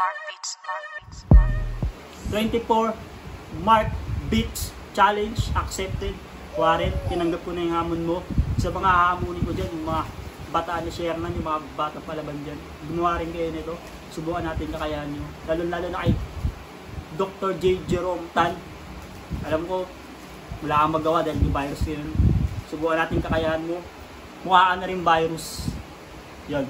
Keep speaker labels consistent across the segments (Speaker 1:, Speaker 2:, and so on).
Speaker 1: 24 Mark Beats Challenge accepted. Warren, tinanggap ko na yung hamon mo. Sa mga hahamunin ko dyan, yung mga bataan na share na, yung mga bata palaban dyan. Gumawa rin kayo nito. Subukan natin kakayahan nyo. Lalo na kay Dr. J. Jerome Tan. Alam ko, wala kang magawa dahil yung virus yun. Subukan natin kakayahan mo. Mukha ka na rin virus. Yan.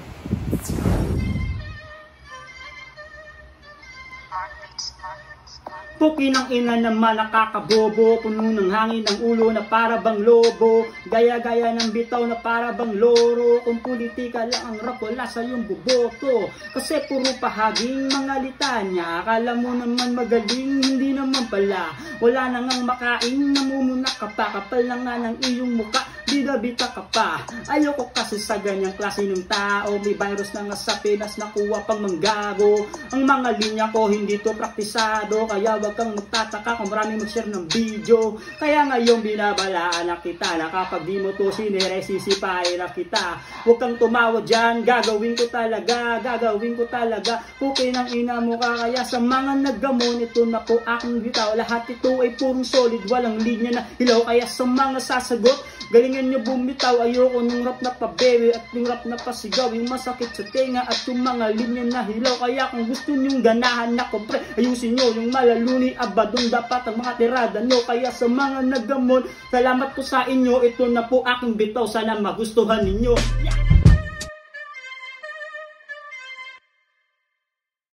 Speaker 1: Puki ng ina naman nakakabobo, puno ng hangin ng ulo na para bang lobo, gaya-gaya ng bitaw na para bang loro. Kung politika lang ang rap, wala sa iyong buboto, kasi puro pahaging mga litanya. Akala mo naman magaling, hindi naman pala. Wala na ngang makain, namumunak ka pa, kapal na nga ng iyong muka, bida-bita ka pa. Ayoko kasi sa ganyang klase ng tao, may virus na nga sa Pinas, nakuha pang manggago. Ang mga linya ko hindi to praktisado, kaya wag kang magtataka kung maraming mag-share ng video. Kaya ngayon binabalaan na kita, na kapag di mo to sinire, sisipahin na kita. Huwag kang tumawa dyan, gagawin ko talaga, gagawin ko talaga. Puki ng ina mo ka, kaya sa mga naggamon, ito na po aking bitaw. Lahat ito ay purong solid, walang linya na hilaw. Kaya sa mga sasagot, galingan nyo bumitaw. Ayoko nung rap na pabewi at yung rap na pasigaw, yung masakit sa tenga at yung mga linya na hilaw. Kaya kung gusto nyong ganahan na kompre, ayusin nyo yung malaluni abadong dapat ang mga tirada nyo. Kaya sa mga nagamon, salamat po sa inyo. Ito na po aking bitaw, sana magustuhan ninyo.